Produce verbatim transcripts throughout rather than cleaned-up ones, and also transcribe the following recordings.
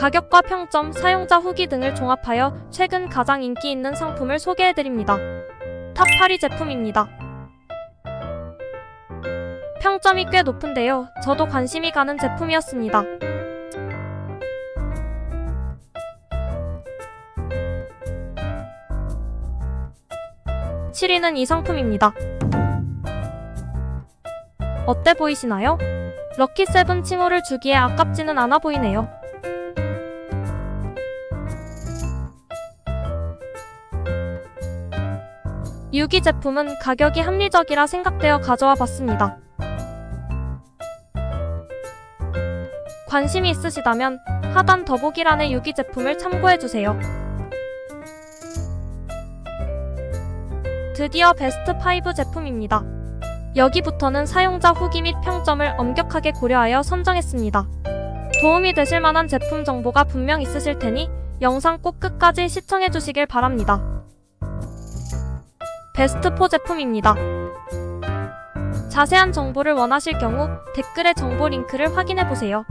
가격과 평점, 사용자 후기 등을 종합하여 최근 가장 인기 있는 상품을 소개해드립니다. 탑 팔 위 제품입니다. 평점이 꽤 높은데요. 저도 관심이 가는 제품이었습니다. 칠 위는 이 상품입니다. 어때 보이시나요? 럭키세븐 칭호를 주기에 아깝지는 않아 보이네요. 육 위 제품은 가격이 합리적이라 생각되어 가져와 봤습니다. 관심이 있으시다면 하단 더보기란의 육 위 제품을 참고해주세요. 드디어 베스트 오 제품입니다. 여기부터는 사용자 후기 및 평점을 엄격하게 고려하여 선정했습니다. 도움이 되실 만한 제품 정보가 분명 있으실 테니 영상 꼭 끝까지 시청해주시길 바랍니다. 베스트 사 제품입니다. 자세한 정보를 원하실 경우 댓글의 정보 링크를 확인해보세요.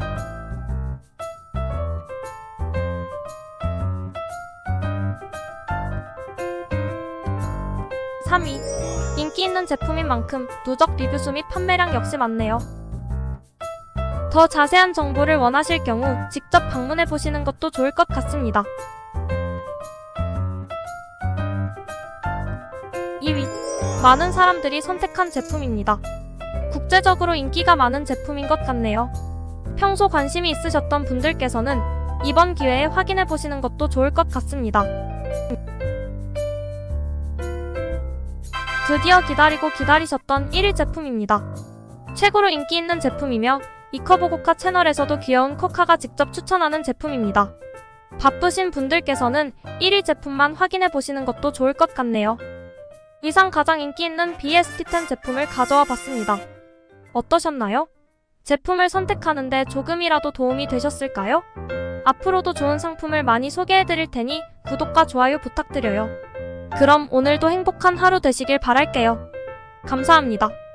삼 위. 인기 있는 제품인 만큼 누적 리뷰수 및 판매량 역시 많네요. 더 자세한 정보를 원하실 경우 직접 방문해보시는 것도 좋을 것 같습니다. 이 위. 많은 사람들이 선택한 제품입니다. 국제적으로 인기가 많은 제품인 것 같네요. 평소 관심이 있으셨던 분들께서는 이번 기회에 확인해보시는 것도 좋을 것 같습니다. 드디어 기다리고 기다리셨던 일 위 제품입니다. 최고로 인기 있는 제품이며 이커보고카 채널에서도 귀여운 코카가 직접 추천하는 제품입니다. 바쁘신 분들께서는 일 위 제품만 확인해보시는 것도 좋을 것 같네요. 이상 가장 인기 있는 비에스티 텐 제품을 가져와 봤습니다. 어떠셨나요? 제품을 선택하는데 조금이라도 도움이 되셨을까요? 앞으로도 좋은 상품을 많이 소개해드릴 테니 구독과 좋아요 부탁드려요. 그럼 오늘도 행복한 하루 되시길 바랄게요. 감사합니다.